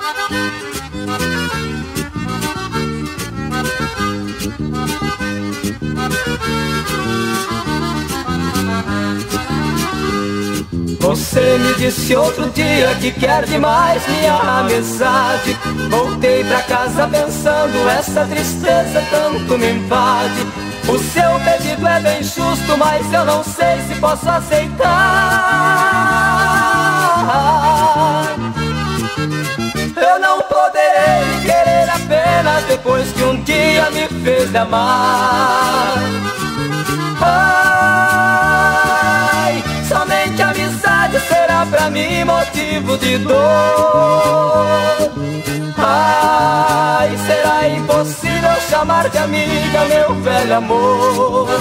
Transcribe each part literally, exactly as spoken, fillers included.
Você me disse outro dia que quer demais minha amizade. Voltei pra casa pensando, essa tristeza tanto me invade. O seu pedido é bem justo, mas eu não sei se posso aceitar. Eu não poderei querer apenas depois que um dia me fez amar. Ai, somente a amizade será pra mim motivo de dor. Ai, será impossível chamar de amiga meu velho amor.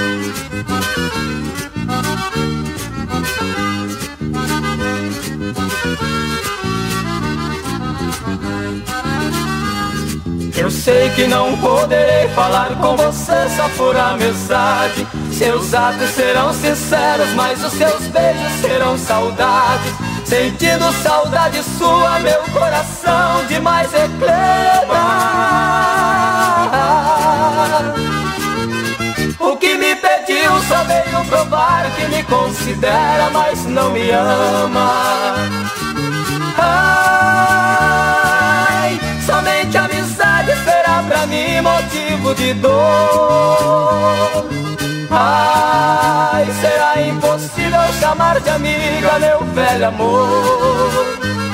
Eu sei que não poderei falar com você só por amizade. Seus atos serão sinceros, mas os seus beijos serão saudades. Sentindo saudade sua, meu coração demais reclama. O que me pediu só veio provar que me considera, mas não me ama. Ai, somente a amizade será pra mim motivo de dor. Ai, será impossível chamar de amiga meu velho amor.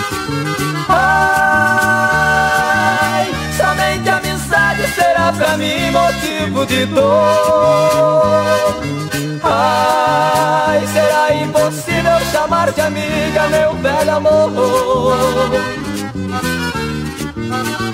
Ai, somente a amizade será pra mim motivo de dor. Ai, será impossível chamar de amiga meu velho amor.